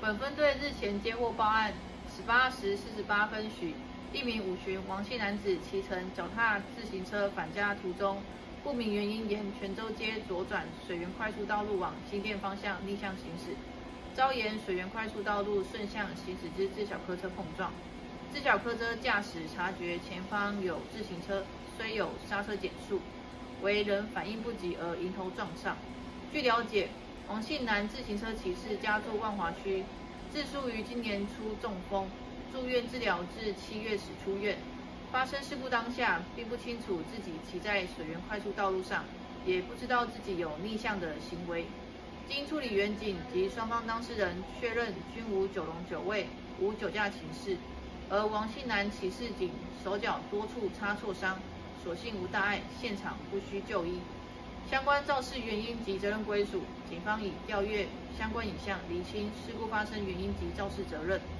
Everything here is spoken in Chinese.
本分队日前接获报案，18时48分许，一名5旬王姓男子骑乘脚踏自行车返家途中，不明原因沿泉州街左转水源快速道路往新店方向逆向行驶，遭沿水源快速道路顺向行驶之自小客车碰撞。自小客车驾驶察觉前方有自行车，虽有刹车减速，为人反应不及而迎头撞上。据了解，王姓男自行车骑士家住万华区，自述于今年初中风，住院治疗至7月时出院。发生事故当下，并不清楚自己骑在水源快速道路上，也不知道自己有逆向的行为。经处理员警及双方当事人确认均无酒龙酒味，无酒驾情事。而王姓男骑士仅手脚多处擦挫伤，所幸无大碍，现场不需就医。相关肇事原因及责任归属，警方已调阅相关影像，厘清事故发生原因及肇事责任。